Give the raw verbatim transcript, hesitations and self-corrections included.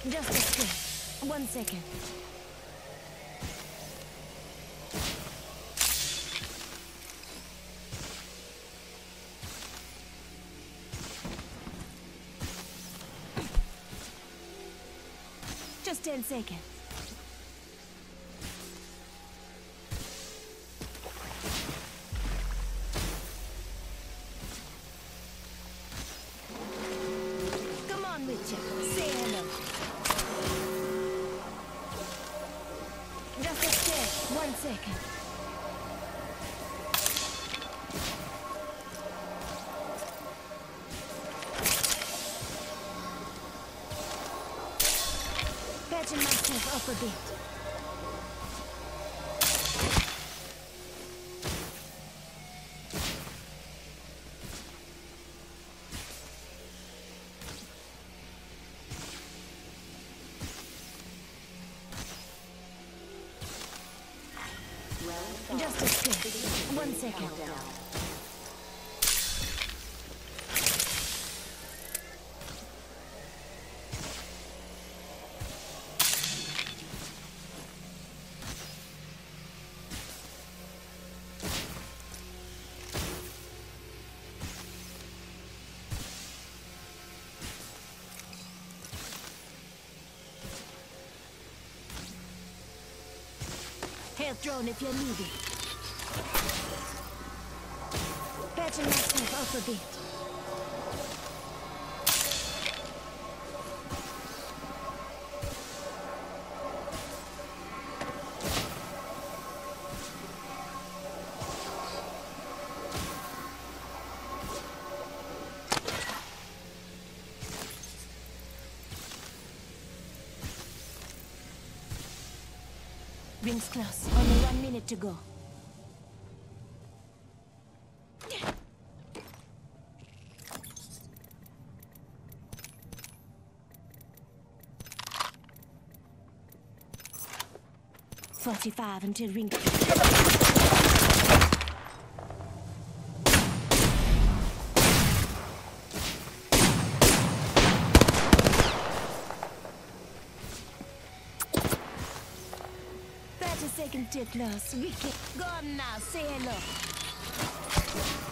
Just a second. One second. Just ten seconds. Come on, Witcher. Say hello. Just a step. One second. Patching myself up a bit. Just a second. One second. Health drone if you need it. Patching myself up a bit. Rings close. Only one minute to go. Forty-five until ring. Thirty seconds till close. We can go on now. Say hello.